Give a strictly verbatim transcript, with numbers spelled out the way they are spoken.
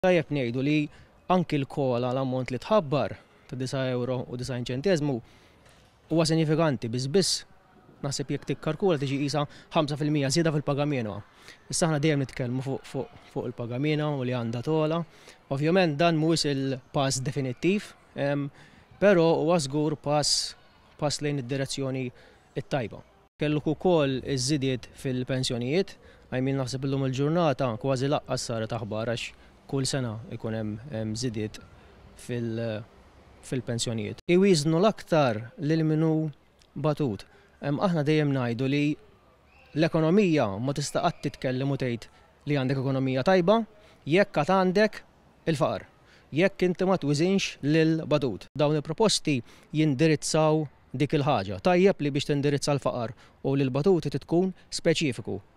Tajjeb ngħidu li anki l-kola l-ammont li tħabbar ta' disa' euro u disajn ċenteżmu huwa sinifikanti biss biss naħseb jekk tikkalkula tiġi qisha ħamsa fil-mija żieda fil-paga minima. Issa aħna dejjem nitkellmu fuq fuq fuq il-paga minima u li għandha tola. Ovvjament dan mhuwiex il-pass definittiv, però huwa żgur pass pass lejn id-direzzjoni t-tajba. Kelluk ukoll iż-żidiet fil-pensjonijiet, għajmin naħseb illum il-ġurnata kważi laqqas saret aħbar għax kull sena ikun hemm żidiet fil-pensjonijiet. Iwiżnu l-aktar lil minnu batut. Aħna dejjem ngħidu li l-ekonomija ma tista' qatt titkellem u tgħid li għandek ekonomija tajba jekk qatt għandek il-faqar. Jekk inti ma twiżinx lil batut. Dawn il-proposti jindirizzaw dik il-ħaġa. Tajjeb li biex tindirizza l-faqar u lil batut tkun speċifiku.